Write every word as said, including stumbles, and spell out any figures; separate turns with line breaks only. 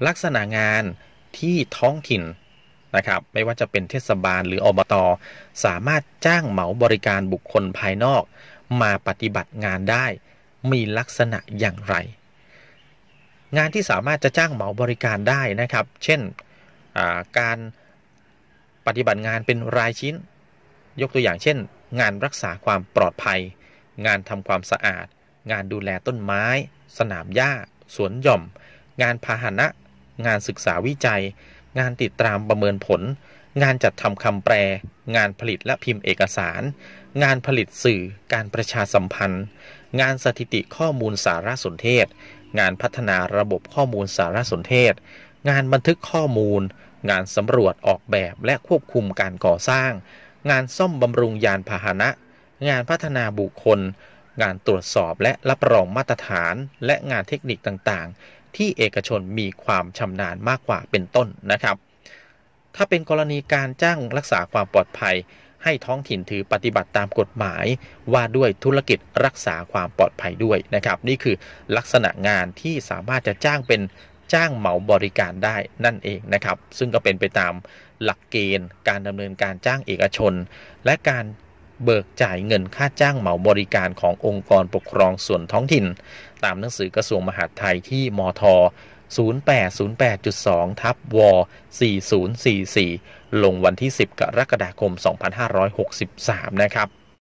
ลักษณะงานที่ท้องถิ่นนะครับไม่ว่าจะเป็นเทศบาลหรืออบต.สามารถจ้างเหมาบริการบุคคลภายนอกมาปฏิบัติงานได้มีลักษณะอย่างไรงานที่สามารถจะจ้างเหมาบริการได้นะครับเช่นการปฏิบัติงานเป็นรายชิ้นยกตัวอย่างเช่นงานรักษาความปลอดภัยงานทำความสะอาดงานดูแลต้นไม้สนามหญ้าสวนหย่อมงานพาหนะงานศึกษาวิจัยงานติดตามประเมินผลงานจัดทำคำแปลงานผลิตและพิมพ์เอกสารงานผลิตสื่อการประชาสัมพันธ์งานสถิติข้อมูลสารสนเทศงานพัฒนาระบบข้อมูลสารสนเทศงานบันทึกข้อมูลงานสำรวจออกแบบและควบคุมการก่อสร้างงานซ่อมบำรุงยานพาหนะงานพัฒนาบุคคลงานตรวจสอบและรับรองมาตรฐานและงานเทคนิคต่างๆที่เอกชนมีความชำนาญมากกว่าเป็นต้นนะครับถ้าเป็นกรณีการจ้างรักษาความปลอดภัยให้ท้องถิ่นถือปฏิบัติตามกฎหมายว่าด้วยธุรกิจรักษาความปลอดภัยด้วยนะครับนี่คือลักษณะงานที่สามารถจะจ้างเป็นจ้างเหมาบริการได้นั่นเองนะครับซึ่งก็เป็นไปตามหลักเกณฑ์การดำเนินการจ้างเอกชนและการเบิกจ่ายเงินค่าจ้างเหมาบริการขององค์กรปกครองส่วนท้องถิ่นตามหนังสือกระทรวงมหาดไทยที่มทศูนย์แปดศูนย์แปดจุดสอง ทับ ว สี่ศูนย์สี่สี่ลงวันที่สิบกรกฎาคมสองพันห้าร้อยหกสิบสามนะครับ